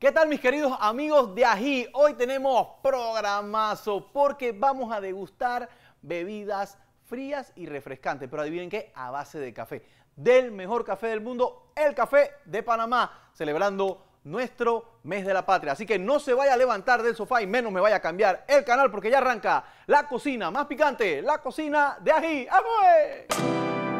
¿Qué tal, mis queridos amigos de Ají? Hoy tenemos programazo porque vamos a degustar bebidas frías y refrescantes, pero adivinen qué, a base de café. Del mejor café del mundo, el café de Panamá, celebrando nuestro mes de la patria. Así que no se vaya a levantar del sofá y menos me vaya a cambiar el canal porque ya arranca la cocina más picante, la cocina de Ají. ¡Vamos!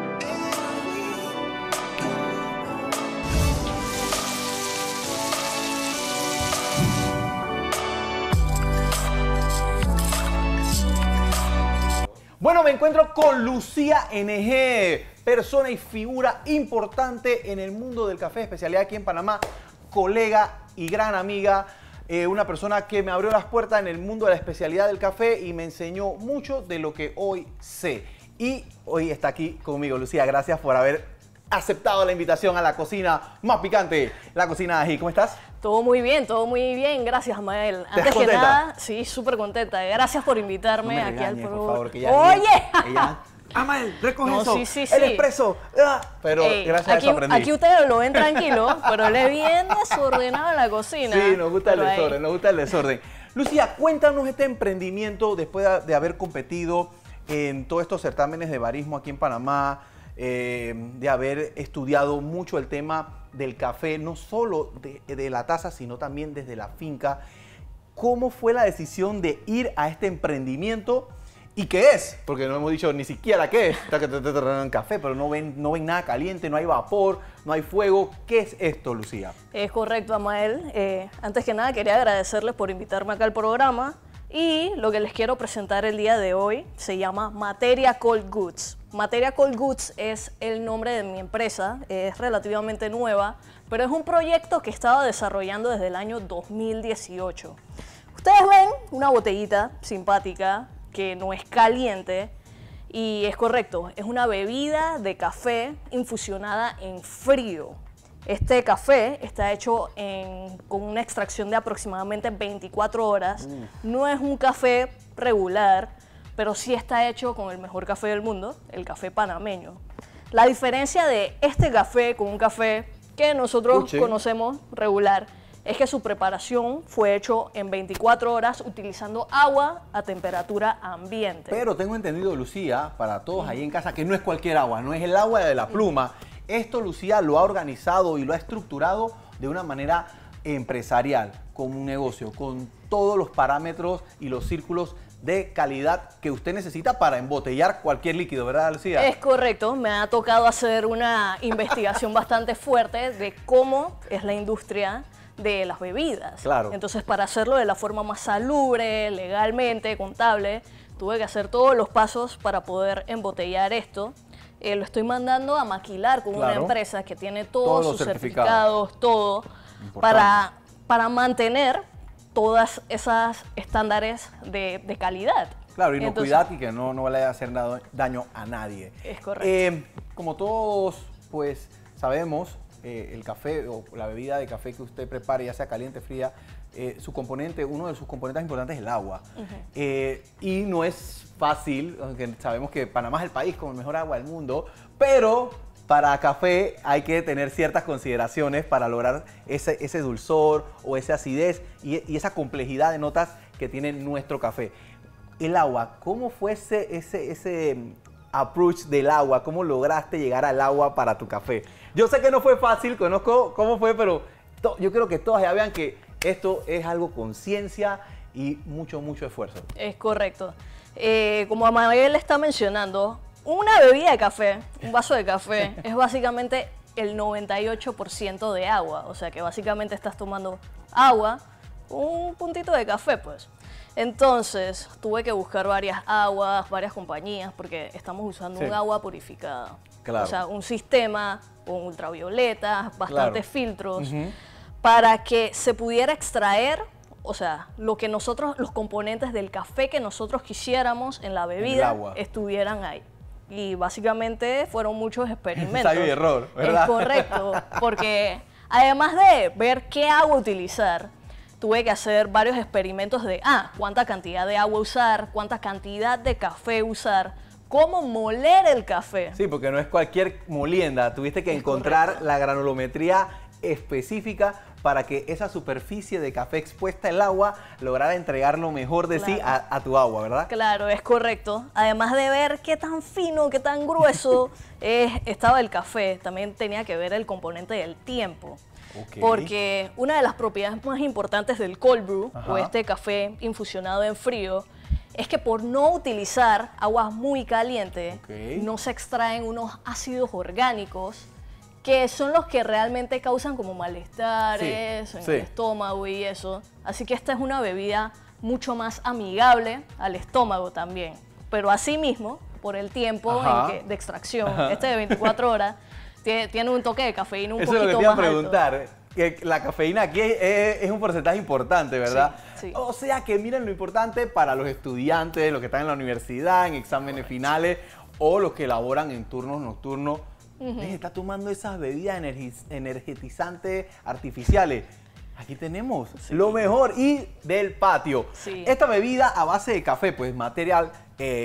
Bueno, me encuentro con Lucía NG, persona y figura importante en el mundo del café, especialidad aquí en Panamá, colega y gran amiga, una persona que me abrió las puertas en el mundo de la especialidad del café y me enseñó mucho de lo que hoy sé. Y hoy está aquí conmigo, Lucía. Gracias por haber aceptado la invitación a la cocina más picante, la cocina de Ají. ¿Cómo estás? Todo muy bien. Gracias, Amael. Antes que nada, sí, súper contenta. Gracias por invitarme no me aquí al regañes, programa. por favor, que ya ¡Oye! Amael, recoge No, eso, sí. el expreso. Pero gracias a eso aprendí. Aquí ustedes lo ven tranquilo, pero él es bien desordenado en la cocina. Sí, nos gusta el desorden, Lucía, cuéntanos este emprendimiento después de haber competido en todos estos certámenes de barismo aquí en Panamá, de haber estudiado mucho el tema del café, no solo de la taza, sino también desde la finca. ¿Cómo fue la decisión de ir a este emprendimiento? ¿Y qué es? Porque no hemos dicho ni siquiera qué es. Café, pero no ven nada caliente, no hay vapor, no hay fuego. ¿Qué es esto, Lucía? Es correcto, Amael. Antes que nada, quería agradecerles por invitarme acá al programa. Y lo que les quiero presentar el día de hoy se llama Materia Cold Goods. Materia Cold Goods es el nombre de mi empresa, es relativamente nueva, pero es un proyecto que he estado desarrollando desde el año 2018. Ustedes ven una botellita simpática que no es caliente y es correcto, es una bebida de café infusionada en frío. Este café está hecho con una extracción de aproximadamente 24 horas. No es un café regular, pero sí está hecho con el mejor café del mundo, el café panameño. La diferencia de este café con un café que nosotros conocemos regular es que su preparación fue hecho en 24 horas utilizando agua a temperatura ambiente. Pero tengo entendido, Lucía, para todos ahí en casa, que no es cualquier agua, no es el agua de la pluma. Esto, Lucía, lo ha organizado y lo ha estructurado de una manera empresarial, como un negocio, con todos los parámetros y los círculos de calidad que usted necesita para embotellar cualquier líquido, ¿verdad, Lucía? Es correcto, me ha tocado hacer una investigación bastante fuerte de cómo es la industria de las bebidas. Claro. Entonces, para hacerlo de la forma más salubre, legalmente, contable, tuve que hacer todos los pasos para poder embotellar esto. Lo estoy mandando a maquilar con una empresa que tiene todos sus certificados, todo, para mantener todas esas estándares de calidad. Claro, inocuidad y que no le vaya a hacer daño a nadie. Es correcto. Como todos pues sabemos, el café o la bebida de café que usted prepare, ya sea caliente, fría, uno de sus componentes importantes es el agua. Y no es fácil, aunque sabemos que Panamá es el país con el mejor agua del mundo, pero para café hay que tener ciertas consideraciones para lograr ese dulzor o esa acidez y esa complejidad de notas que tiene nuestro café. El agua, ¿cómo fue ese approach del agua? ¿Cómo lograste llegar al agua para tu café? Yo sé que no fue fácil, conozco cómo fue, pero yo creo que todas ya vean que esto es algo con ciencia y mucho esfuerzo. Es correcto. Como Amael está mencionando, una bebida de café, un vaso de café, es básicamente el 98% de agua. O sea que básicamente estás tomando agua, un puntito de café, pues. Entonces, tuve que buscar varias aguas, varias compañías, porque estamos usando un agua purificada. Claro. O sea, un sistema con ultravioletas, bastantes filtros, para que se pudiera extraer, o sea, los componentes del café que nosotros quisiéramos en la bebida estuvieran ahí. Y básicamente fueron muchos experimentos. Ensayo y error, ¿verdad? Es correcto, porque además de ver qué agua utilizar, tuve que hacer varios experimentos de cuánta cantidad de agua usar, cuánta cantidad de café usar, cómo moler el café. Sí, porque no es cualquier molienda. Tuviste que encontrar la granulometría específica para que esa superficie de café expuesta al agua lograra entregar lo mejor de sí a tu agua, ¿verdad? Claro, es correcto. Además de ver qué tan fino, qué tan grueso estaba el café, también tenía que ver el componente del tiempo. Okay. Porque una de las propiedades más importantes del cold brew, Ajá. o este café infusionado en frío, es que por no utilizar agua muy caliente, no se extraen unos ácidos orgánicos que son los que realmente causan como malestares en el estómago y eso. Así que esta es una bebida mucho más amigable al estómago también. Pero asimismo, por el tiempo de extracción, este de 24 horas, tiene un toque de cafeína un poquito más alto. Eso es lo que te iba a preguntar. Que la cafeína aquí es un porcentaje importante, ¿verdad? Sí, sí. O sea que miren lo importante para los estudiantes, los que están en la universidad, en exámenes finales, o los que laboran en turnos nocturnos. Está tomando esas bebidas energetizantes artificiales. Aquí tenemos lo mejor y del patio. Sí. Esta bebida a base de café, pues materia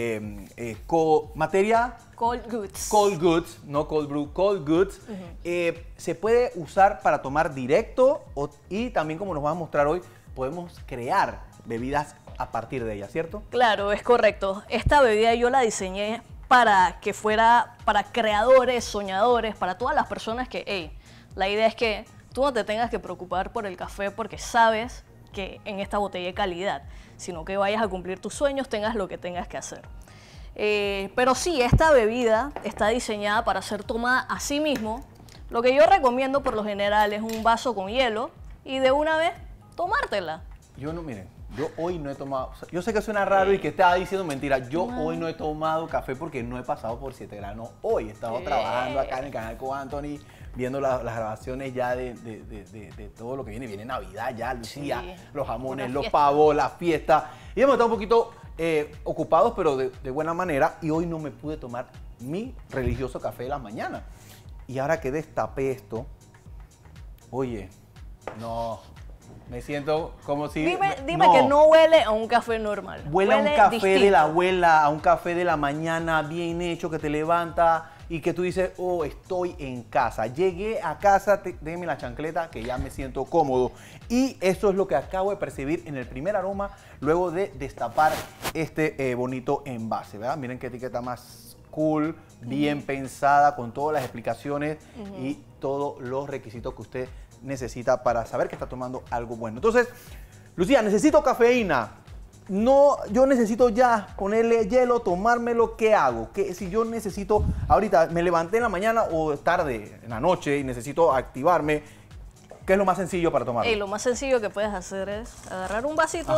Cold Goods. Cold Goods, no Cold Brew, Cold Goods. Se puede usar para tomar directo y también, como nos va a mostrar hoy, podemos crear bebidas a partir de ella, ¿cierto? Claro, es correcto. Esta bebida yo la diseñé para que fuera para creadores, soñadores, para todas las personas que, hey, la idea es que tú no te tengas que preocupar por el café porque sabes que en esta botella hay calidad, sino que vayas a cumplir tus sueños, tengas lo que tengas que hacer. Pero sí, esta bebida está diseñada para ser tomada a sí mismo. Lo que yo recomiendo por lo general es un vaso con hielo y de una vez tomártela. Miren, yo hoy no he tomado, yo sé que suena raro y que estaba diciendo mentira, yo hoy no he tomado café porque no he pasado por 7 granos. Hoy he estado trabajando acá en el canal con Anthony, viendo las grabaciones ya de todo lo que viene. Viene Navidad ya, Lucía, los jamones, los pavos, la fiesta. Y hemos estado un poquito ocupados, pero de buena manera. Y hoy no me pude tomar mi religioso café de la mañana. Y ahora que destapé esto, oye, no... Me siento como si... Dime que no huele a un café normal. Huele a un café de la abuela, a un café de la mañana bien hecho que te levanta y que tú dices, oh, estoy en casa. Llegué a casa, déjeme la chancleta que ya me siento cómodo. Y eso es lo que acabo de percibir en el primer aroma luego de destapar este bonito envase, ¿verdad? Miren qué etiqueta más cool, bien pensada, con todas las explicaciones y todos los requisitos que usted necesita para saber que está tomando algo bueno. Entonces, Lucía, necesito cafeína. No, yo necesito ya ponerle hielo, tomármelo. ¿Qué hago? Si yo necesito, ahorita me levanté en la mañana o tarde, en la noche, y necesito activarme, ¿qué es lo más sencillo para tomarlo? Lo más sencillo que puedes hacer es agarrar un vasito,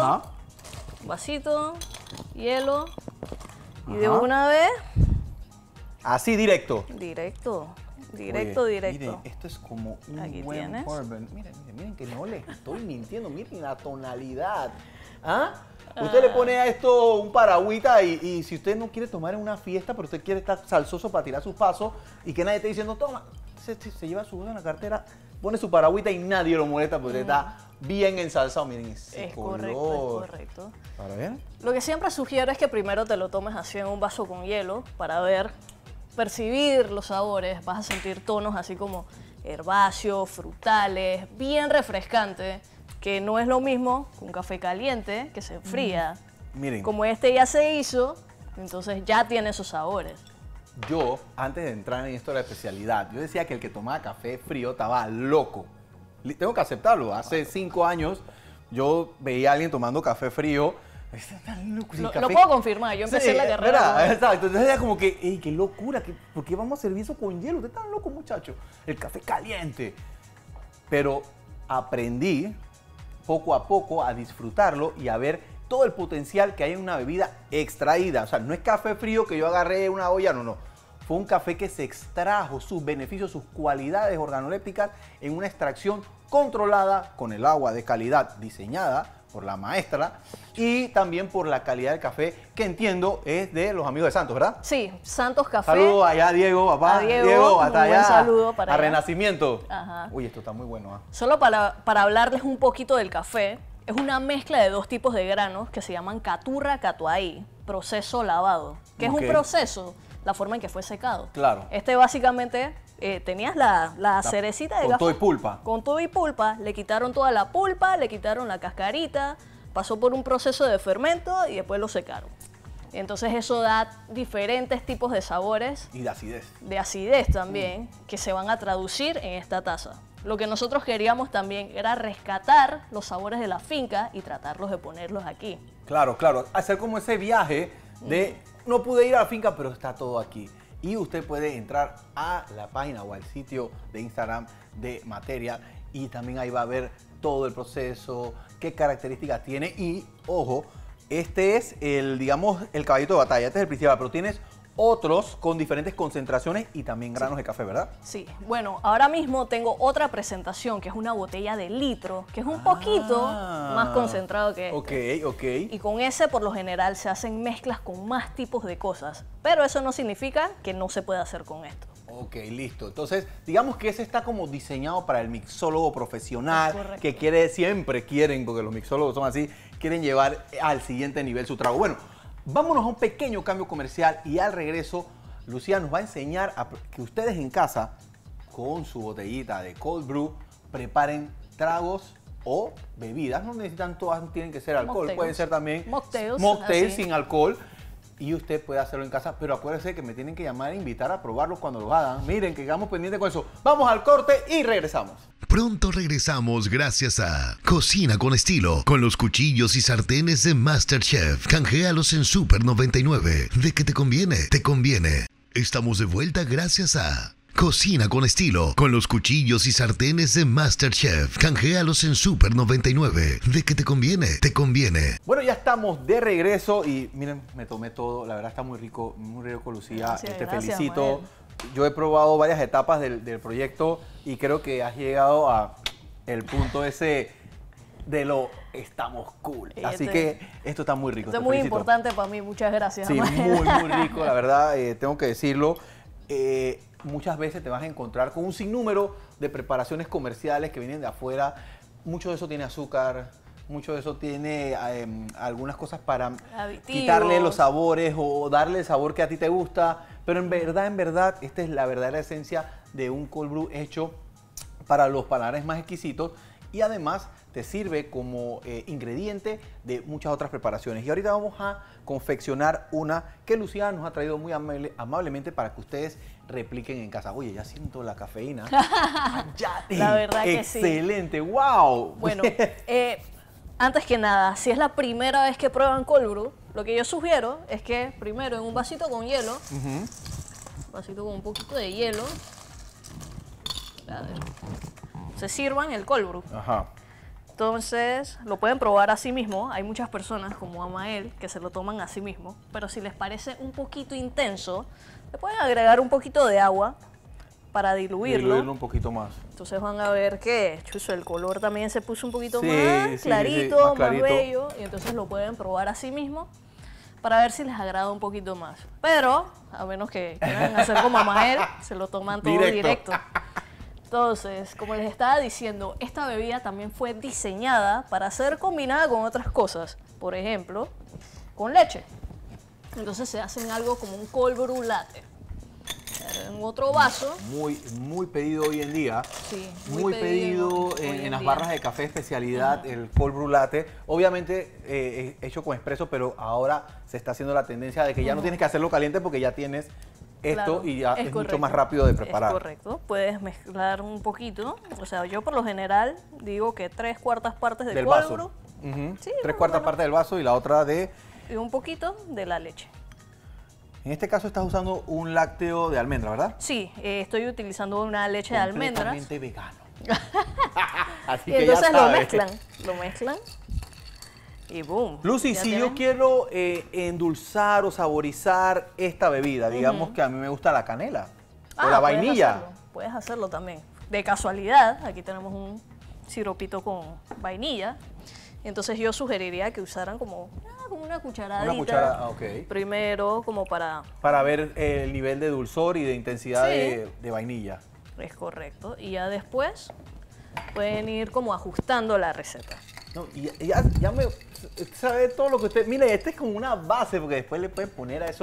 hielo, y de una vez... Así directo. Directo. Miren, esto es como un buen bourbon. Miren que no les estoy mintiendo. Miren la tonalidad. Usted le pone a esto un paragüita y si usted no quiere tomar en una fiesta, pero usted quiere estar salsoso para tirar sus pasos y que nadie esté diciendo, toma, se lleva su en la cartera, pone su paragüita y nadie lo molesta porque está bien ensalzado. Miren ese color. Es correcto. ¿Para ver? Lo que siempre sugiero es que primero te lo tomes así en un vaso con hielo para percibir los sabores. Vas a sentir tonos así como herbáceos, frutales, bien refrescante, que no es lo mismo que un café caliente que se enfría. Miren. Como este ya se hizo, entonces ya tiene esos sabores. Yo, antes de entrar en esto de la especialidad, yo decía que el que tomaba café frío estaba loco. Tengo que aceptarlo. Hace 5 años yo veía a alguien tomando café frío. Lo puedo confirmar, yo empecé la carrera. Exacto, entonces era como que, ¡ey, qué locura! ¿Por qué vamos a servir eso con hielo? Usted está loco, muchacho. El café caliente. Pero aprendí poco a poco a disfrutarlo y a ver todo el potencial que hay en una bebida extraída. O sea, no es café frío que yo agarré una olla, no. Fue un café que se extrajo sus beneficios, sus cualidades organolépticas en una extracción controlada con el agua de calidad diseñada por la maestra y también por la calidad del café que entiendo es de los amigos de Santos, ¿verdad? Sí, Santos Café. Saludos allá, Diego, papá. A Diego, hasta allá. Un saludo para a allá. Renacimiento. Ajá. Uy, esto está muy bueno. Solo para hablarles un poquito del café, es una mezcla de 2 tipos de granos que se llaman caturra catuahí, proceso lavado. ¿Qué es un proceso? La forma en que fue secado. Claro. Este básicamente tenías la cerecita de con café. todo y pulpa. Con todo y pulpa. Le quitaron toda la pulpa, le quitaron la cascarita, pasó por un proceso de fermento y después lo secaron. Entonces eso da diferentes tipos de sabores. Y de acidez. De acidez también, que se van a traducir en esta taza. Lo que nosotros queríamos también era rescatar los sabores de la finca y tratarlos de ponerlos aquí. Claro, claro. Hacer como ese viaje de no pude ir a la finca, pero está todo aquí. Y usted puede entrar a la página o al sitio de Instagram de Materia y también ahí va a ver todo el proceso, qué características tiene y, ojo, este es digamos, el caballito de batalla, este es el principal, pero tienes otros con diferentes concentraciones y también granos de café, ¿verdad? Sí, bueno, ahora mismo tengo otra presentación que es una botella de litro, que es un poquito más concentrado que este. Ok. Y con ese por lo general se hacen mezclas con más tipos de cosas, pero eso no significa que no se pueda hacer con esto. Ok, listo. Entonces, digamos que ese está como diseñado para el mixólogo profesional, que siempre quieren, porque los mixólogos son así, quieren llevar al siguiente nivel su trago. Bueno, vámonos a un pequeño cambio comercial y al regreso, Lucía nos va a enseñar a que ustedes en casa, con su botellita de cold brew, preparen tragos o bebidas. No necesitan todas, tienen que ser alcohol, Mocktails. pueden ser también Mocktails sin alcohol. Y usted puede hacerlo en casa, pero acuérdese que me tienen que llamar e invitar a probarlos cuando los hagan. Miren, que quedamos pendientes con eso. Vamos al corte y regresamos. Pronto regresamos gracias a Cocina con Estilo, con los cuchillos y sartenes de MasterChef. Canjealos en Super 99. ¿De qué te conviene? Te conviene. Estamos de vuelta gracias a Cocina con Estilo, con los cuchillos y sartenes de MasterChef. Canjealos en Super 99. ¿De qué te conviene? Te conviene. Bueno, ya estamos de regreso y miren, me tomé todo. La verdad está muy rico, Lucía. Gracias, Te gracias, felicito. Mael. Yo he probado varias etapas del proyecto y creo que has llegado a el punto ese de lo estamos cool. Así que esto está muy rico. Esto es muy importante para mí. Muchas gracias, Sí, Mael. muy rico, la verdad, tengo que decirlo. Muchas veces te vas a encontrar con un sinnúmero de preparaciones comerciales que vienen de afuera. Mucho de eso tiene azúcar, mucho de eso tiene algunas cosas para Aditivos. quitarle los sabores o darle el sabor que a ti te gusta. Pero en verdad, esta es la verdadera esencia de un cold brew hecho para los paladares más exquisitos y además te sirve como ingrediente de muchas otras preparaciones. Y ahorita vamos a confeccionar una que Lucía nos ha traído muy amablemente para que ustedes repliquen en casa. Oye, ya siento la cafeína. La verdad que sí. Excelente, wow. Bueno, antes que nada, si es la primera vez que prueban cold brew, lo que yo sugiero es que primero en un vasito con hielo, un vasito con un poquito de hielo, a ver, se sirvan el cold brew. Ajá. Entonces, lo pueden probar así mismo. Hay muchas personas, como Amael, que se lo toman así mismo. Pero si les parece un poquito intenso, le pueden agregar un poquito de agua para diluirlo. Diluirlo un poquito más. Entonces van a ver que chuzo, el color también se puso un poquito Sí, más sí, clarito, más clarito. más bello. Y entonces lo pueden probar así mismo para ver si les agrada un poquito más. Pero, a menos que quieran hacer como Amael, se lo toman todo directo. Entonces, como les estaba diciendo, esta bebida también fue diseñada para ser combinada con otras cosas. Por ejemplo, con leche. Entonces se hacen algo como un cold brew latte. En otro vaso. Muy pedido hoy en día. Sí, muy pedido en las barras de café especialidad, el cold brew latte. Obviamente hecho con espresso, pero ahora se está haciendo la tendencia de que ya no tienes que hacerlo caliente porque ya tienes esto, claro, y ya es mucho más rápido de preparar. Es correcto. Puedes mezclar un poquito. O sea, yo por lo general digo que 3/4 partes de cold brew. Sí, 3/4 partes del vaso y la otra de... Y un poquito de la leche. En este caso estás usando un lácteo de almendra, ¿verdad? Sí, estoy utilizando una leche de almendras. Completamente vegano. Así y que entonces ya lo mezclan y boom. Lucy, si yo quiero endulzar o saborizar esta bebida, digamos que a mí me gusta la canela o la vainilla. Puedes hacerlo también. De casualidad, aquí tenemos un siropito con vainilla. Entonces yo sugeriría que usaran como una cucharadita. Una cucharada, ok. Primero, como para... Para ver el nivel de dulzor y de intensidad de vainilla. Es correcto. Y ya después pueden ir como ajustando la receta. No, y ya me sabe todo lo que usted... Mire, este es como una base, porque después le pueden poner a eso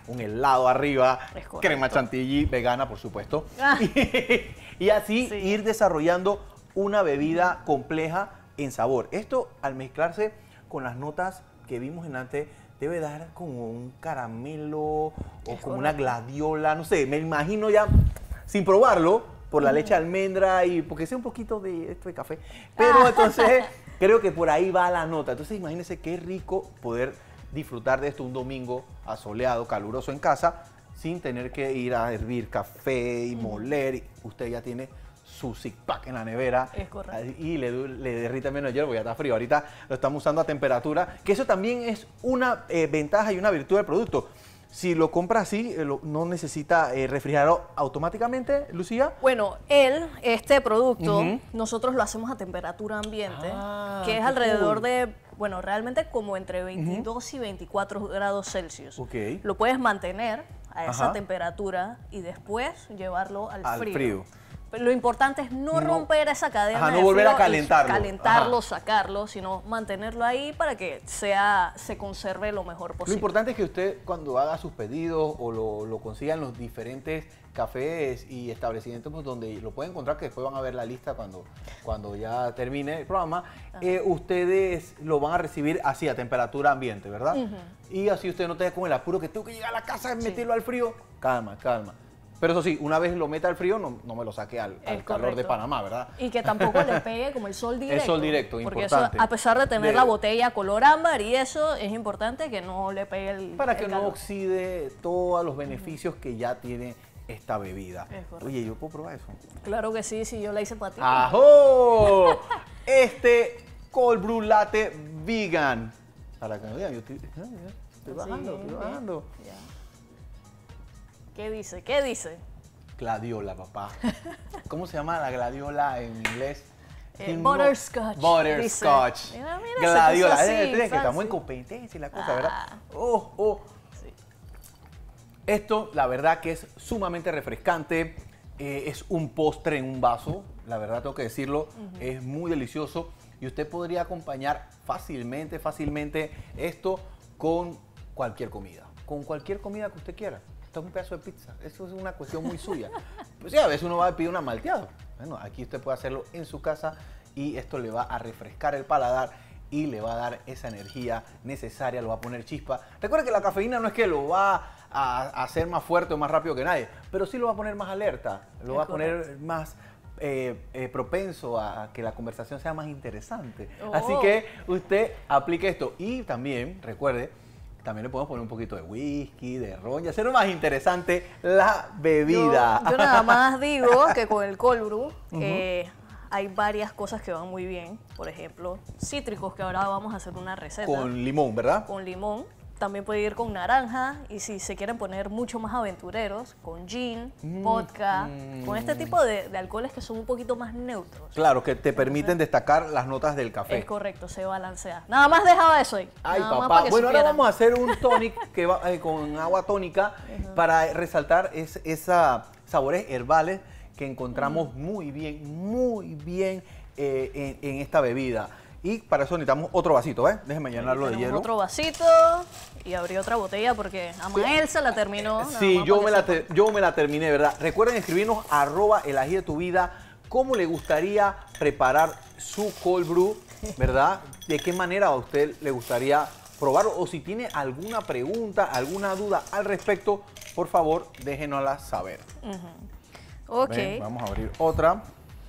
un helado arriba, Es correcto. crema chantilly vegana, por supuesto. Ah. Y así Sí. ir desarrollando una bebida compleja en sabor. Esto, al mezclarse con las notas que vimos en antes, debe dar como un caramelo o Es como una correcto. gladiola, no sé, me imagino ya, sin probarlo, por la leche de almendra y porque sé un poquito de esto de café. Pero entonces, creo que por ahí va la nota. Entonces, imagínense qué rico poder disfrutar de esto un domingo asoleado, caluroso en casa, sin tener que ir a hervir café y moler. Usted ya tiene su six pack en la nevera. Es correcto. Y le derrite menos el hielo porque ya está frío. Ahorita lo estamos usando a temperatura, que eso también es una ventaja y una virtud del producto. Si lo compra así, no necesita refrigerarlo automáticamente, Lucía. Bueno, este producto, Ujú. nosotros lo hacemos a temperatura ambiente, Ah, que es qué alrededor cool. de, bueno, realmente como entre 22 y 24 grados Celsius. Ok. Lo puedes mantener a esa Ajá. temperatura y después llevarlo al Al frío. frío. Pero lo importante es no romper esa cadena Ajá, no de volver a frío y calentarlo. calentarlo, Ajá. sacarlo, sino mantenerlo ahí para que se conserve lo mejor Lo posible. importante es que usted cuando haga sus pedidos o lo consiga en los diferentes cafés y establecimientos pues, donde lo pueden encontrar, que después van a ver la lista cuando ya termine el programa, ustedes lo van a recibir así a temperatura ambiente, ¿verdad? Y así usted no te con el apuro que tengo que llegar a la casa y meterlo al frío. Calma, calma. Pero eso sí, una vez lo meta al frío, no me lo saque al calor de correcto. Panamá, ¿verdad? Y que tampoco le pegue como el sol directo. El sol directo, porque importante. eso, a pesar de tener De- la botella color ámbar y eso, es importante que no le pegue el Para el que no calor. oxide todos los beneficios que ya tiene esta bebida. Es correcto. Oye, ¿yo puedo probar eso? Claro que sí, sí, yo la hice para ti. ¡Ajo! Este cold brew latte vegan. Para que no digan, yo estoy bajando, Sí, estoy bajando. ya. ¿Qué dice? ¿Qué dice? Gladiola, papá. ¿Cómo se llama la gladiola en inglés? Tengo- butterscotch, Butterscotch. dice. Mira, esa Gladiola. cosa así, Que estamos fancy. en competencia y la cosa, Ah. ¿verdad? Oh. Sí. Esto, la verdad que es sumamente refrescante. Es un postre en un vaso. La verdad, tengo que decirlo. Es muy delicioso. Y usted podría acompañar fácilmente esto con cualquier comida. Con cualquier comida que usted quiera. Esto es un pedazo de pizza. Eso es una cuestión muy suya. Pues sí, a veces uno va a pedir una malteada. Bueno, aquí usted puede hacerlo en su casa y esto le va a refrescar el paladar y le va a dar esa energía necesaria, lo va a poner chispa. Recuerde que la cafeína no es que lo va a hacer más fuerte o más rápido que nadie, pero sí lo va a poner más alerta, lo va a poner más propenso a que la conversación sea más interesante. Oh. Así que usted aplique esto y también, recuerde, también le podemos poner un poquito de whisky, de ron y hacer más interesante la bebida. Yo nada más digo que con el cold brew hay varias cosas que van muy bien. Por ejemplo, cítricos, que ahora vamos a hacer una receta. Con limón, ¿verdad? Con limón. También puede ir con naranja. Y si se quieren poner mucho más aventureros, con gin, vodka, con este tipo de alcoholes que son un poquito más neutros. Claro, que te permiten destacar las notas del café. Es correcto, se balancea. Nada más dejaba eso ahí. Ay, nada más papá. para que Bueno, ahora supieran. vamos a hacer un tonic que va con agua tónica para resaltar esos sabores herbales que encontramos muy bien en esta bebida. Y para eso necesitamos otro vasito, ¿ves? Déjenme llenarlo de Tenemos hielo. otro vasito y abrí otra botella porque Amael se la terminó. nada Sí, más yo para me, que sepan. yo me la terminé, ¿verdad? Recuerden escribirnos @elajídeTuVida cómo le gustaría preparar su cold brew, ¿verdad? De qué manera a usted le gustaría probarlo o si tiene alguna pregunta, alguna duda al respecto, por favor, déjenosla saber. Ok, Ven, vamos a abrir otra.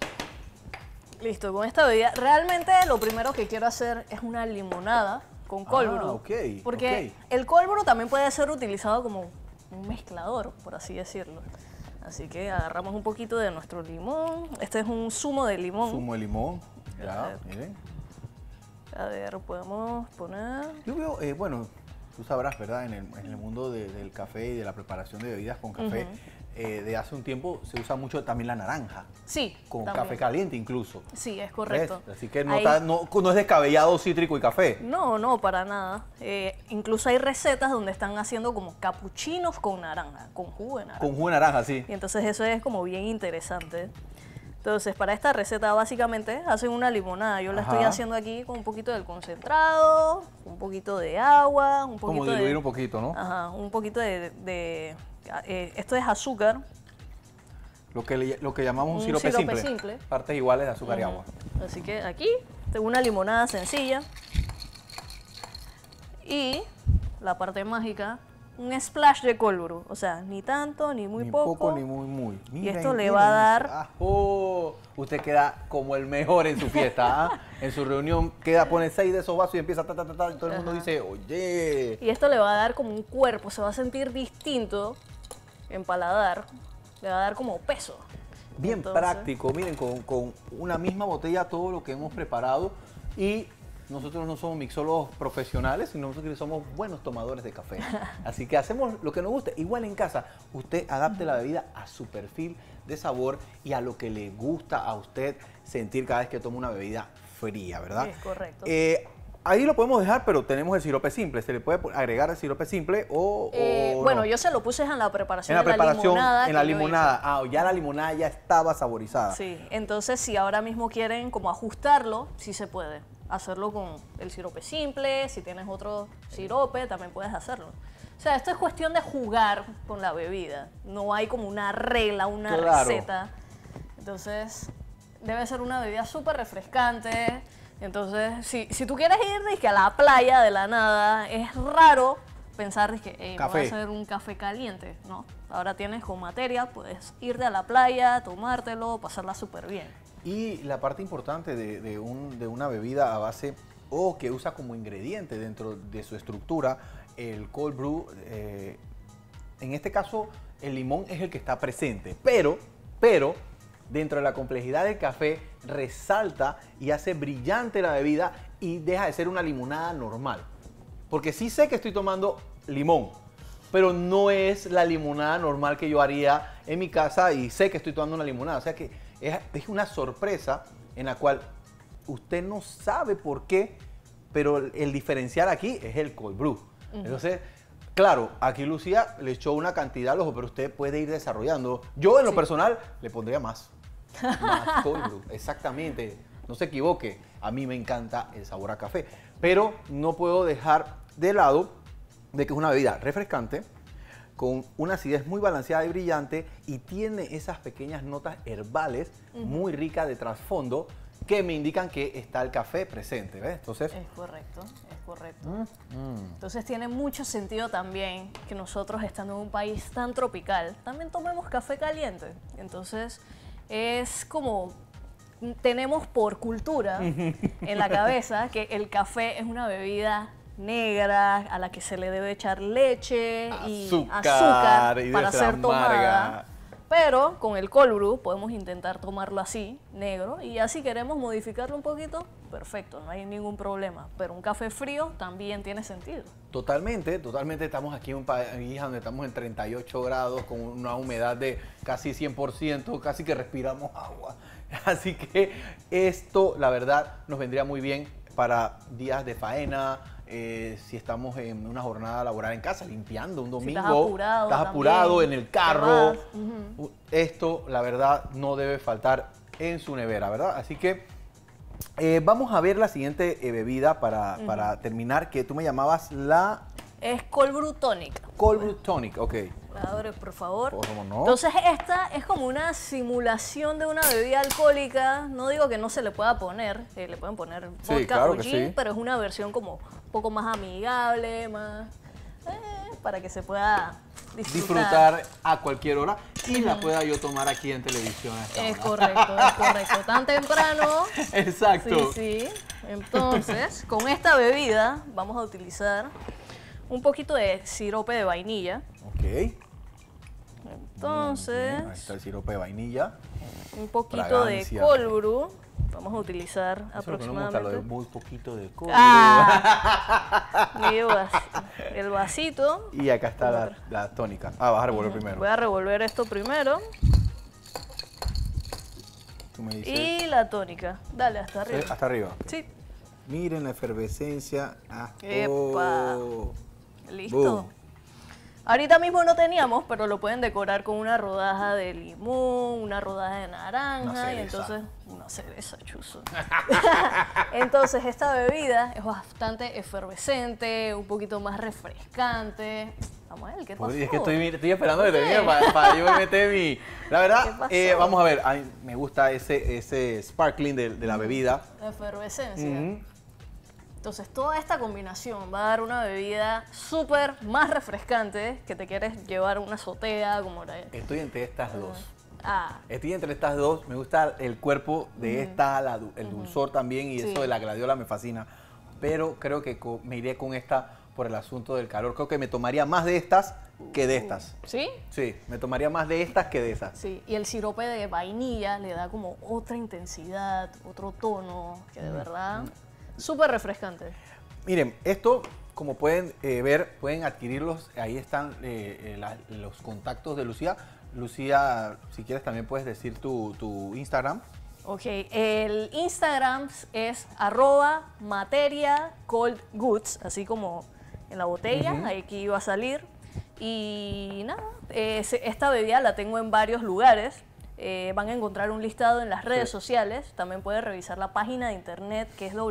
listo. Con esta bebida, realmente lo primero que quiero hacer es una limonada con cold brew. ok, Porque el cold brew también puede ser utilizado como un mezclador, por así decirlo. Así que agarramos un poquito de nuestro limón. Este es un zumo de limón. Zumo de limón. A Ya, ver. miren. A ver, podemos poner... Yo veo, bueno, tú sabrás, ¿verdad? En el mundo del café y de la preparación de bebidas con café, de hace un tiempo se usa mucho también la naranja, Sí, con también. café caliente incluso. Sí, es correcto. ¿Ves? Así que no, Ahí- no es descabellado cítrico y café. No, para nada. Incluso hay recetas donde están haciendo como capuchinos con naranja, con jugo de naranja. Con jugo de naranja, sí. Y entonces eso es como bien interesante. Entonces, para esta receta básicamente hacen una limonada. Yo la estoy Ajá. haciendo aquí con un poquito del concentrado, un poquito de agua, un poquito Como diluir un poquito, ¿no? Ajá, un poquito esto es azúcar. Lo que llamamos un Un sirope sirope simple. simple. Partes iguales de azúcar y agua. Así que aquí tengo una limonada sencilla. Y la parte mágica, un splash de cold brew. O sea, ni tanto, ni muy Ni poco. poco ni muy. Y esto le va a dar... Ah, oh, usted queda como el mejor en su fiesta. ¿Ah? En su reunión pone 6 de esos vasos y empieza ta, ta, ta, ta, y todo el mundo dice, oye. Y esto le va a dar como un cuerpo, se va a sentir distinto en paladar. Le va a dar como peso. Bien Entonces, práctico, miren, con una misma botella todo lo que hemos preparado y nosotros no somos mixólogos profesionales, sino nosotros somos buenos tomadores de café. Así que hacemos lo que nos guste. Igual en casa, usted adapte la bebida a su perfil de sabor y a lo que le gusta a usted sentir cada vez que toma una bebida fría, ¿verdad? Es correcto. Ahí lo podemos dejar, pero tenemos el sirope simple. ¿Se le puede agregar el sirope simple o bueno, no? yo se lo puse en la preparación, En la preparación, de la limonada. en la que yo hice. limonada. Ah, ya la limonada ya estaba saborizada. Sí, entonces si ahora mismo quieren como ajustarlo, sí se puede. Hacerlo con el sirope simple, si tienes otro sirope, también puedes hacerlo. O sea, esto es cuestión de jugar con la bebida. No hay como una regla, una Claro. receta. Entonces, debe ser una bebida súper refrescante. Entonces, si tú quieres ir dizque, a la playa de la nada, es raro pensar que me voy Café. a hacer un café caliente, ¿no? Ahora tienes con materia, puedes irte a la playa, tomártelo, pasarla súper bien. Y la parte importante de una bebida a base o que usa como ingrediente dentro de su estructura el cold brew, en este caso el limón es el que está presente, pero dentro de la complejidad del café resalta y hace brillante la bebida y deja de ser una limonada normal. Porque sí sé que estoy tomando limón, pero no es la limonada normal que yo haría en mi casa y sé que estoy tomando una limonada. O sea que es una sorpresa en la cual usted no sabe por qué, pero el diferencial aquí es el cold brew. Entonces, claro, aquí Lucía le echó una cantidad al ojo, pero usted puede ir desarrollando. Yo en lo personal le pondría más. Más cold brew, exactamente. No se equivoque, a mí me encanta el sabor a café, pero no puedo dejar de lado de que es una bebida refrescante, con una acidez muy balanceada y brillante y tiene esas pequeñas notas herbales muy ricas de trasfondo que me indican que está el café presente, ¿ves? Entonces, Es correcto, es correcto. Entonces tiene mucho sentido también que nosotros, estando en un país tan tropical, también tomemos café caliente. Entonces es como tenemos por cultura en la cabeza que el café es una bebida negra a la que se le debe echar leche y azúcar y debe para ser ser tomada. amarga. Pero con el cold brew podemos intentar tomarlo así, negro, y ya si queremos modificarlo un poquito, perfecto, no hay ningún problema. Pero un café frío también tiene sentido. totalmente, estamos aquí en un país donde estamos en 38 grados con una humedad de casi 100%, casi que respiramos agua. Así que esto, la verdad, nos vendría muy bien para días de faena, si estamos en una jornada laboral en casa, limpiando un domingo, estás apurado estás también, apurado en el te carro. vas, Esto, la verdad, no debe faltar en su nevera, ¿verdad? Así que vamos a ver la siguiente bebida para terminar, que tú me llamabas la Es cold brew tonic. Cold Brew Tonic, ok. Abre, por favor. ¿Cómo no? Entonces esta es como una simulación de una bebida alcohólica. No digo que no se le pueda poner, le pueden poner Sí, vodka claro o que gin, sí. pero es una versión como un poco más amigable, más para que se pueda Disfrutar a cualquier hora y la pueda yo tomar aquí en televisión. a esta Es hora. correcto, es correcto. Tan temprano. Exacto. Sí, sí. Entonces, con esta bebida vamos a utilizar un poquito de sirope de vainilla. Ok. Entonces, Ahí está el sirope de vainilla. un poquito Fragancia. de cold brew. Vamos a utilizar Eso es lo que no me gusta, lo de aproximadamente. muy poquito de cold El vasito. brew. Y acá está la tónica. Ah, vas a revolver primero. Voy a revolver esto primero. Tú me dices. Y la tónica. Dale, hasta arriba. Hasta arriba. Sí. Miren la efervescencia. Ah, Epa. oh. Listo. Boom. Ahorita mismo no teníamos, pero lo pueden decorar con una rodaja de limón, una rodaja de naranja y entonces una cereza, chuzo. Entonces esta bebida es bastante efervescente, un poquito más refrescante. Samuel, ¿qué pasó? Es que estoy esperando que termine para yo meter mi... La verdad, vamos a ver, a mí me gusta ese sparkling de la bebida. La efervescencia. Entonces, toda esta combinación va a dar una bebida súper más refrescante que te quieres llevar a una azotea como la... Estoy entre estas dos. Ah. Estoy entre estas dos. Me gusta el cuerpo de esta, el dulzor también y eso de la gladiola me fascina. Pero creo que me iré con esta por el asunto del calor. Creo que me tomaría más de estas que de estas. ¿Sí? Sí, me tomaría más de estas que de esas. Sí, y el sirope de vainilla le da como otra intensidad, otro tono, que de verdad... Súper refrescante. Miren, esto, como pueden ver, pueden adquirirlos. Ahí están los contactos de Lucía. Lucía, si quieres también puedes decir tu Instagram. Ok, el Instagram es @materiacoldgoods, así como en la botella, aquí va a salir. Y nada, esta bebida la tengo en varios lugares. Van a encontrar un listado en las redes sociales. También pueden revisar la página de internet que es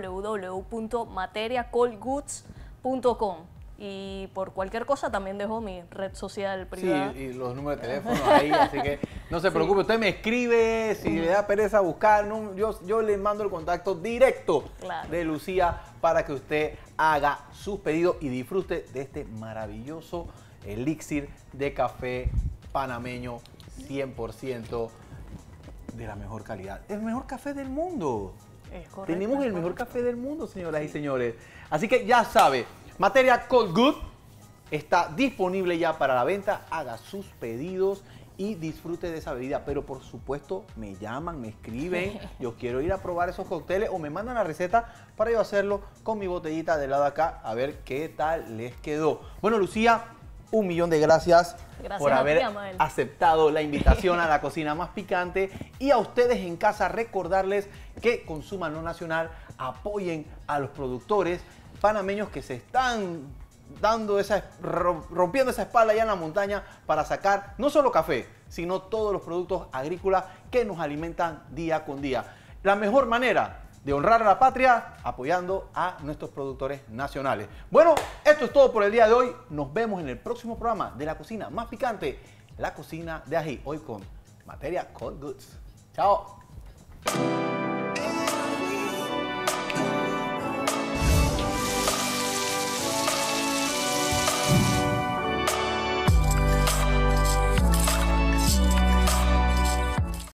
www.materiacoldgoods.com. Y por cualquier cosa también dejo mi red social privada. Sí, y los números de teléfono ahí, así que no se preocupe. Usted me escribe, si le da pereza buscar, yo le mando el contacto directo de Lucía para que usted haga sus pedidos y disfrute de este maravilloso elixir de café panameño 100% de la mejor calidad. El mejor café del mundo. Tenemos el mejor café del mundo, señoras y señores. Así que ya sabe, Materia Cold Good está disponible ya para la venta. Haga sus pedidos y disfrute de esa bebida. Pero por supuesto, me llaman, me escriben. Yo quiero ir a probar esos cócteles o me mandan la receta para yo hacerlo con mi botellita de lado acá a ver qué tal les quedó. Bueno, Lucía, 1.000.000 de gracias por haber aceptado la invitación a la cocina más picante. Y a ustedes en casa recordarles que consuman lo nacional, apoyen a los productores panameños que se están rompiendo esa espalda allá en la montaña para sacar no solo café, sino todos los productos agrícolas que nos alimentan día con día. La mejor manera de honrar a la patria apoyando a nuestros productores nacionales. Bueno, esto es todo por el día de hoy. Nos vemos en el próximo programa de la cocina más picante, la cocina de ají. Hoy con Materia Cold Goods. Chao.